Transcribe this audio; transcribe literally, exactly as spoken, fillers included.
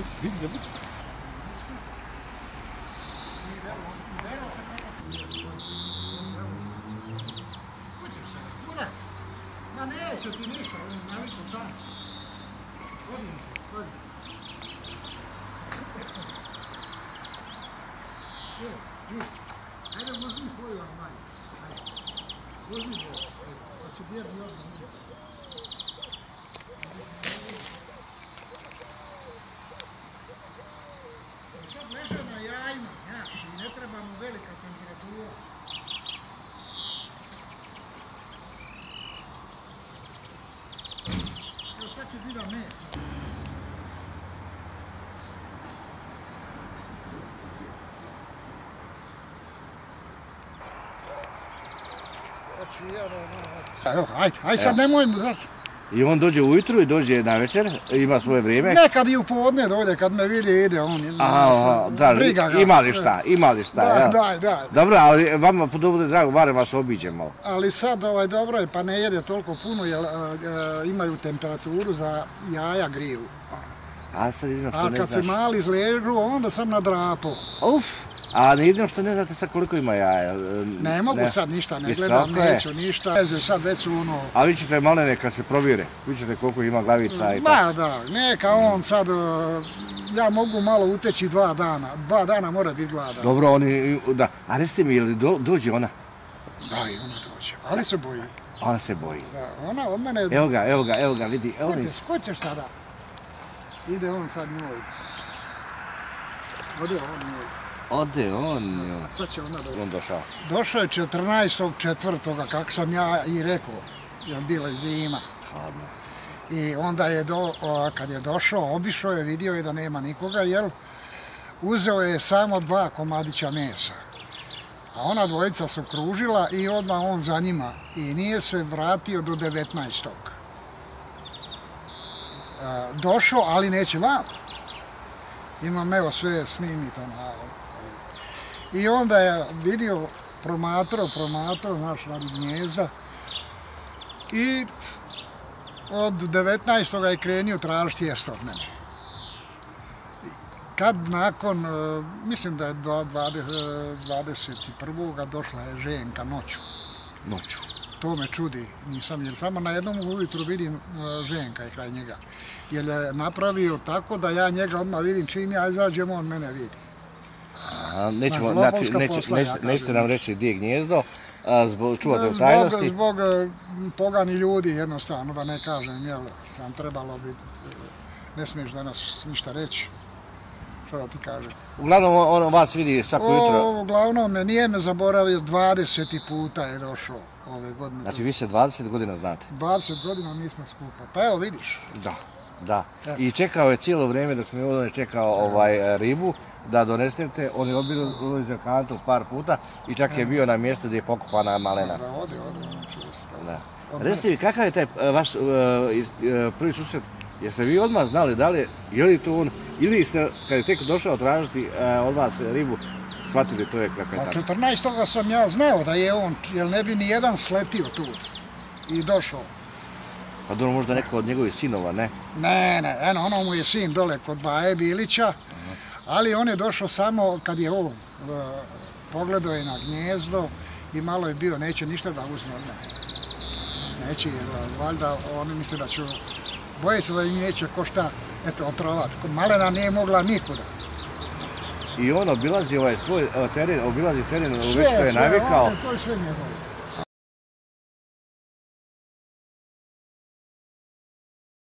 Vidi ga, vidi. Ma neće ti ništa, on je navikao tamo. Hodi, hodi. Evo, vidi. Ajde, uzmi koju vam manje. Ajde. Uzmi koju. Pa ću bjedni odmah uzeti. Sad leže na jajima, znaš, i ne treba mu velika temperatura. Evo sad ću bila mesa. Evo, ajde, ajde sad nemoj mu dati. I on dođe ujutru i dođe na večer, ima svoje vrijeme. Nekad i u podne dođe, kad me vidi ide on. Aha, da, ima li šta, ima li šta. Da, da, da. Dobro, ali vama bude drago, barem vas obiđemo. Ali sad ovaj, dobro je, pa ne jede toliko puno, jer imaju temperaturu za jaja griju. A sad jedino što ne znaš. A kad se mali izležu, onda sam nadrapao. Uf, a jedino što ne znate sad koliko ima jaja. Ne mogu sad ništa, ne gledam, neću ništa. Sad već su ono... A vi ćete malene kad se provjere, vi ćete koliko ima glavica i tako. Ma da, neka on sad, ja mogu malo uteći dva dana, dva dana mora biti gladan. Dobro, oni, da, a recite mi, je li dođe ona? Da, i ona dođe, ali se boji. Ona se boji. Da, ona od mene... Evo ga, evo ga, evo ga, vidi. Ko ćeš sada? Ide on sad njoj. Ode on njoj. Ode on njoj. Sad će ona doći. On došao. Došao je četrnaestog četvrtoga kako sam ja i rekao, jer bila je zima. Hladno. I onda je, do, kad je došao, obišao je, vidio je da nema nikoga, jer uzeo je samo dva komadića mesa. A ona dvojica se kružila i odmah on za njima. I nije se vratio do devetnaestog Došao, ali neće vam. Imam evo sve snimito. I onda je vidio, promatrao, promatrao, naš radi gnjezda. I od devetnaestog je krenio tražiti jesti od mene. Kad nakon, mislim da je dvadeset prvog došla je ženka noću. Noću. To me čudi, nisam, jer samo na jednom ujutru vidim ženka je kraj njega. Jer je napravio tako da ja njega odmah vidim, čim ja izađem, on mene vidi. Nećemo, znači, nećete nam reći gdje je gnjezdo, čuvate u tajnosti? Zbog pogani ljudi, jednostavno, da ne kažem, jel, sam trebalo biti, ne smiješ danas ništa reći. Što da ti kažem? Uglavnom on vas vidi svako jutro? Uglavnom me nije me zaboravio, dvadeset puta je došao ove godine. Znači vi se dvadeset godina znate? dvadeset godina mi smo skupa, pa evo vidiš. Da, da. I čekao je cijelo vrijeme dok smo ovdje čekao ribu da donesete, on je obilo za kantu par puta i čak je bio na mjestu gdje je pokopana malena. Da, ode, ode, ono često. Recite mi, kakav je taj vaš prvi susret? Jeste vi odmah znali da li je li to on, ili ste, kad je tek došao tražiti od vas ribu, shvatili to je kakav je tako? četrnaestog sam ja znao da je on, jer ne bi ni jedan sletio tu i došao. Pa dobro, možda neko od njegovih sinova, ne? Ne, ne, eno, ono mu je sin dole kod Baje Bilića, ali on je došao samo kad je on pogledao je na gnjezdo i malo je bio, neće ništa da uzme od mene. Neće, valjda oni misle da ću... Boje se da im neće ko šta, eto, otrovat. Malena nije mogla nikuda. I on obilazi ovaj svoj teren, obilazi teren u što je navikao. Sve, sve, to je sve njegovo.